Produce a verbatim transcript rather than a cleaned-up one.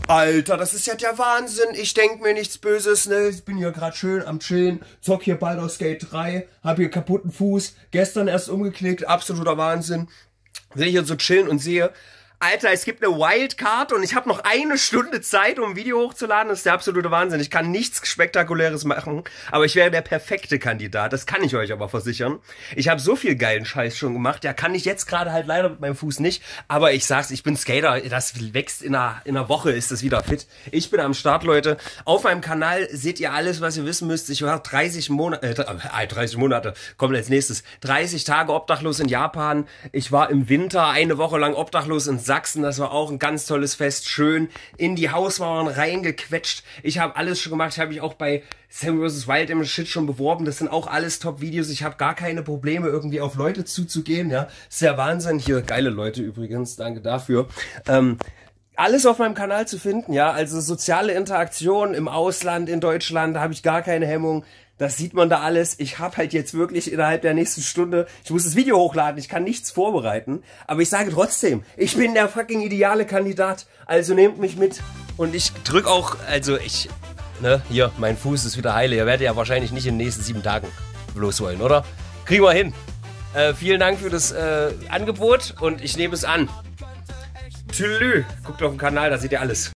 Alter, das ist ja der Wahnsinn. Ich denk mir nichts Böses, ne? Ich bin hier gerade schön am Chillen, zock hier Baldur's Gate drei, hab hier kaputten Fuß, gestern erst umgeknickt, absoluter Wahnsinn. Will hier so chillen und sehe, Alter, es gibt eine Wildcard und ich habe noch eine Stunde Zeit, um ein Video hochzuladen. Das ist der absolute Wahnsinn. Ich kann nichts Spektakuläres machen, aber ich wäre der perfekte Kandidat. Das kann ich euch aber versichern. Ich habe so viel geilen Scheiß schon gemacht. Ja, kann ich jetzt gerade halt leider mit meinem Fuß nicht. Aber ich sag's, ich bin Skater. Das wächst in einer, in einer Woche, ist das wieder fit. Ich bin am Start, Leute. Auf meinem Kanal seht ihr alles, was ihr wissen müsst. Ich war dreißig Monate, äh, dreißig Monate, kommt als nächstes. dreißig Tage obdachlos in Japan. Ich war im Winter eine Woche lang obdachlos in Sachsen, das war auch ein ganz tolles Fest, schön in die Hausmauern reingequetscht. Ich habe alles schon gemacht, ich habe mich auch bei Sam versus. Wild im Shit schon beworben, das sind auch alles Top-Videos, ich habe gar keine Probleme irgendwie auf Leute zuzugehen, ja, ist der Wahnsinn, hier geile Leute übrigens, danke dafür. Ähm, Alles auf meinem Kanal zu finden, ja, also soziale Interaktion im Ausland, in Deutschland, da habe ich gar keine Hemmung. Das sieht man da alles. Ich habe halt jetzt wirklich innerhalb der nächsten Stunde, ich muss das Video hochladen, ich kann nichts vorbereiten. Aber ich sage trotzdem, ich bin der fucking ideale Kandidat. Also nehmt mich mit. Und ich drück auch, also ich, ne, hier, mein Fuß ist wieder heile. Ihr werdet ja wahrscheinlich nicht in den nächsten sieben Tagen bloß wollen, oder? Kriegen wir hin. Äh, vielen Dank für das äh, Angebot und ich nehme es an. Tschüss. Guckt auf den Kanal, da seht ihr alles.